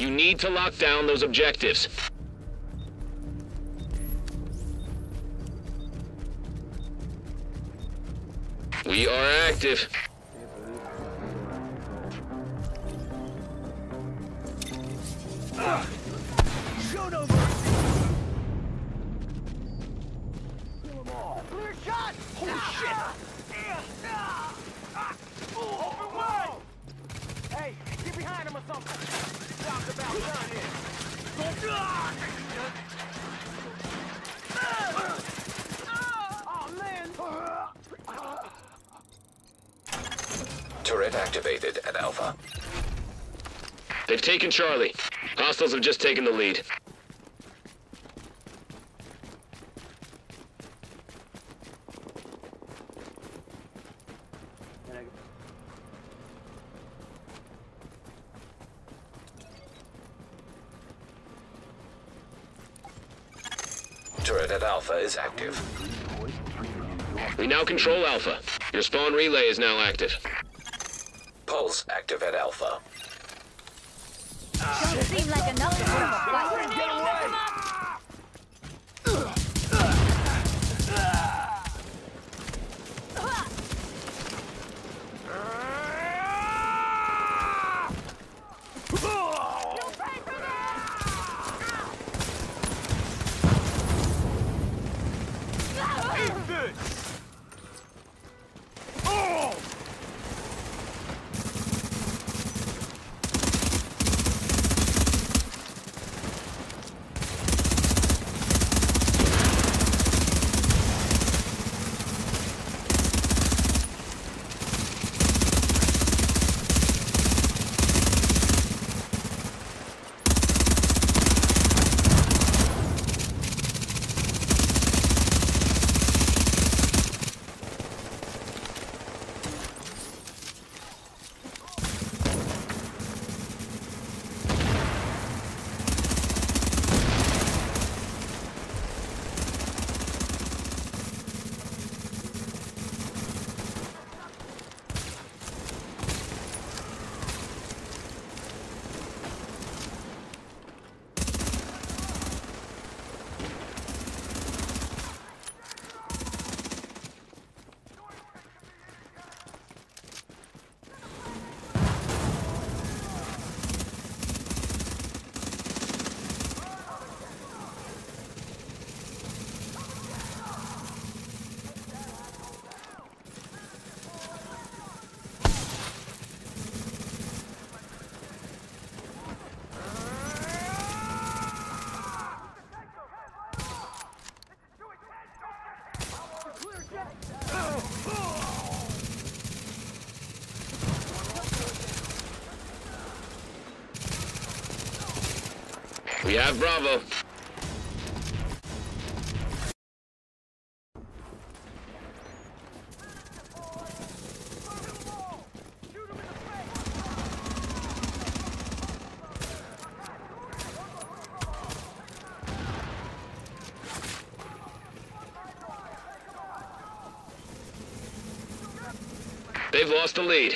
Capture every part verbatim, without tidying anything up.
You need to lock down those objectives. We are active. Shoot over! Kill them all. Clear shot! Holy shit! Open wide! Hey, get behind him or something. Job's about done here. Oh, man! Turret activated at Alpha. They've taken Charlie. Hostiles have just taken the lead. Turret at Alpha is active. We now control Alpha. Your spawn relay is now active. Pulse active at Alpha. Don't seem like enough to put him a fight. Get away! We have Bravo. They've lost the lead.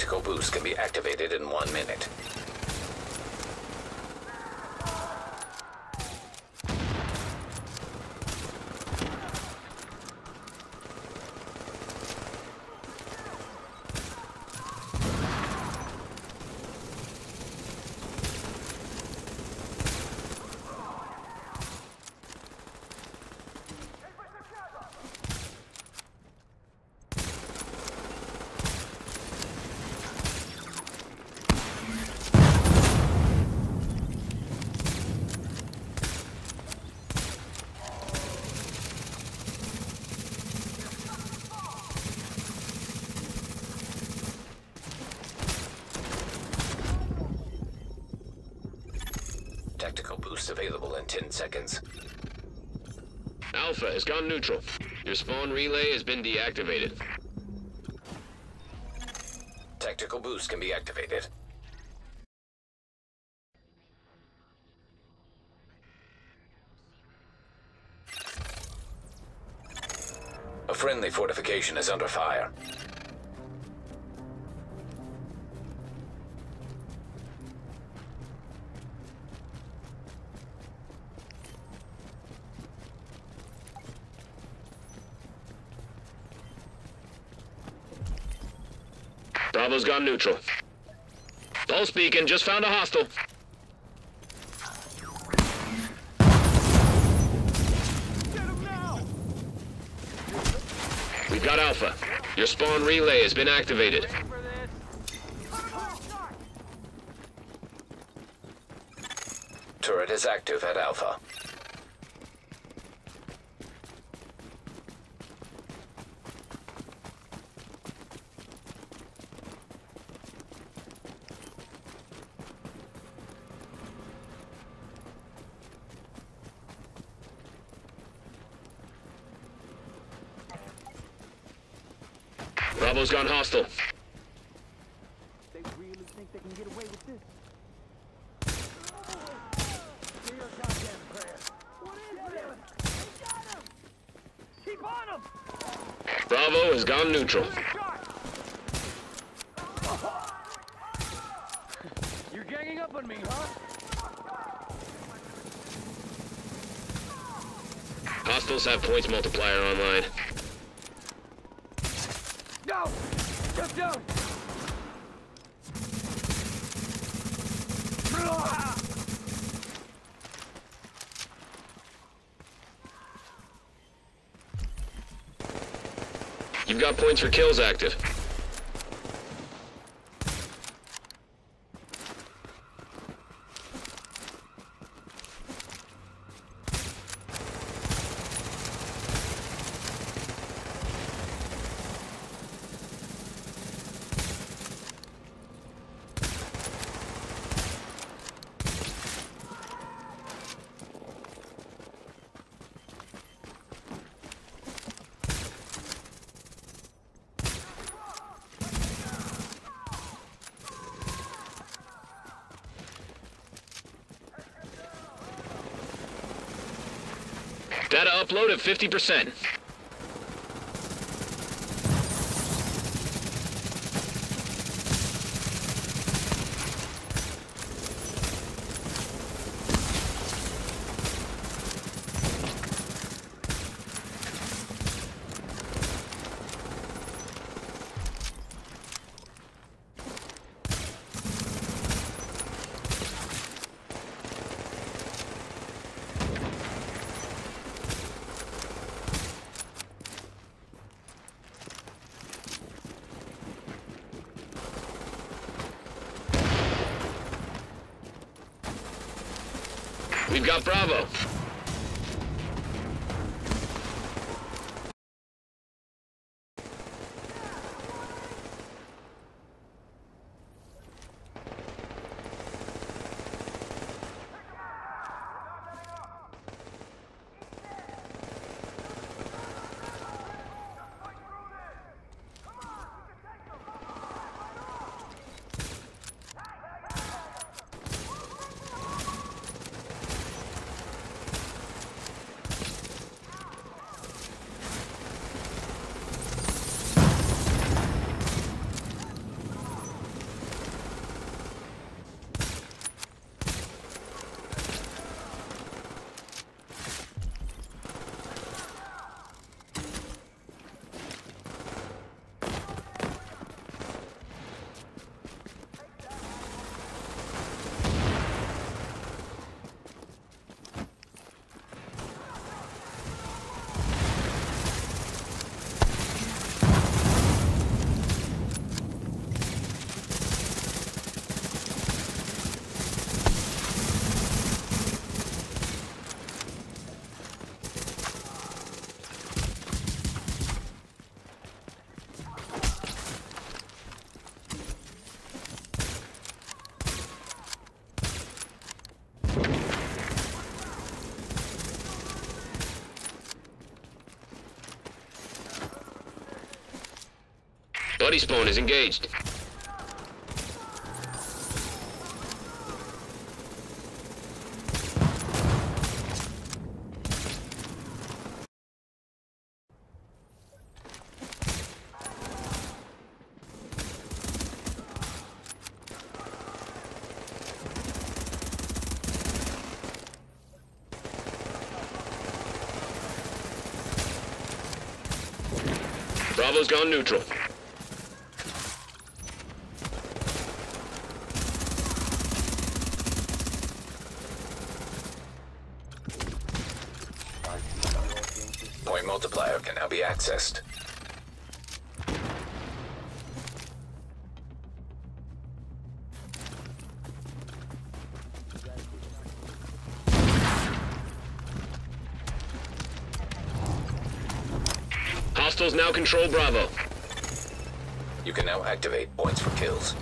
Tactical boost can be activated in one minute. Tactical boost available in ten seconds. Alpha has gone neutral. Your spawn relay has been deactivated. Tactical boost can be activated. A friendly fortification is under fire. Bravo's gone neutral. Pulse beacon just found a hostile. Get him now! We've got Alpha. Your spawn relay has been activated. Ready for this? Turret is active at Alpha. Bravo's gone hostile. They really think they can get away with this? Give your goddamn prayer. What is it? They got him! Keep on him! Bravo has gone neutral. You're ganging up on me, huh? Hostiles have points multiplier online. Go! Get down! You've got points for kills active. Data upload at fifty percent. We've got Bravo. Buddy spawn is engaged. Bravo's gone neutral. Point multiplier can now be accessed. Hostiles now control Bravo. You can now activate points for kills.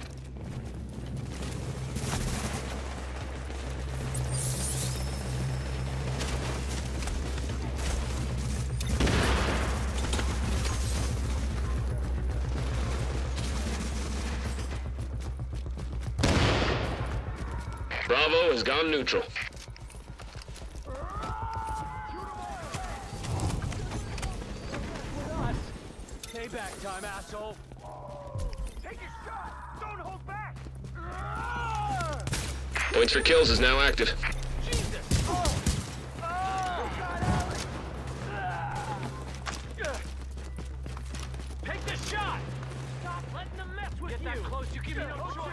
Bravo has gone neutral. Payback time, asshole! Take a shot! Don't hold back! Points for kills is now active. Jesus! Oh! Oh! Take the shot! Stop letting them mess with Get you! Get that close, you give me no choice!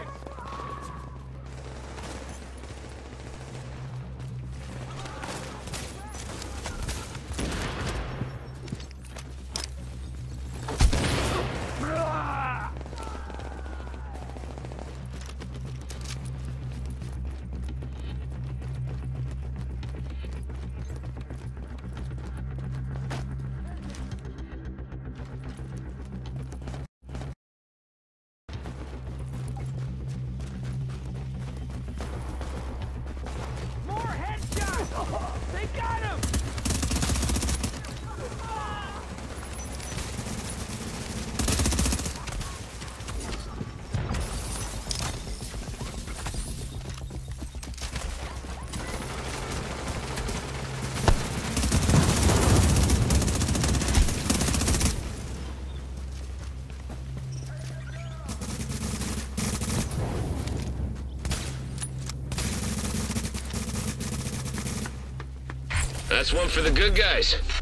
They got him! That's one for the good guys.